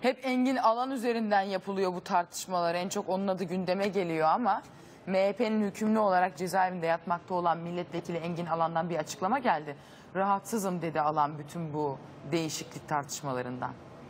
Hep Engin Alan üzerinden yapılıyor bu tartışmalar. En çok onun adı gündeme geliyor ama MHP'nin hükümlü olarak cezaevinde yatmakta olan milletvekili Engin Alan'dan bir açıklama geldi. Rahatsızım dedi Alan bütün bu değişiklik tartışmalarından.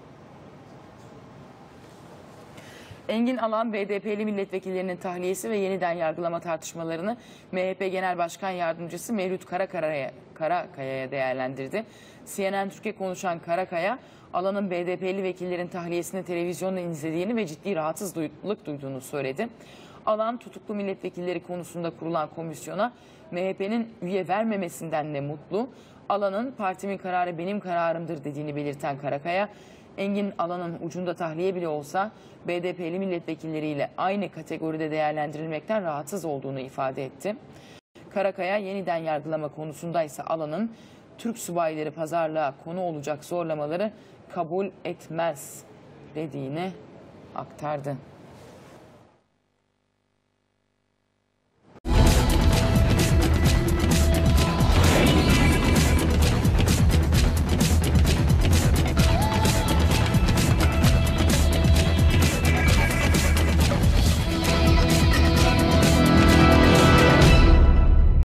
Engin Alan, BDP'li milletvekillerinin tahliyesi ve yeniden yargılama tartışmalarını MHP Genel Başkan Yardımcısı Mevlüt Karakaya'ya değerlendirdi. CNN Türk'e konuşan Karakaya, Alan'ın BDP'li vekillerin tahliyesini televizyonda izlediğini ve ciddi rahatsızlık duyduğunu söyledi. Alan, tutuklu milletvekilleri konusunda kurulan komisyona MHP'nin üye vermemesinden de mutlu. Alan'ın partimin kararı benim kararımdır dediğini belirten Karakaya, Engin Alan'ın ucunda tahliye bile olsa BDP'li milletvekilleriyle aynı kategoride değerlendirilmekten rahatsız olduğunu ifade etti. Karakaya, yeniden yargılama konusundaysa Alan'ın Türk subayları pazarlığa konu olacak zorlamaları kabul etmez dediğini aktardı.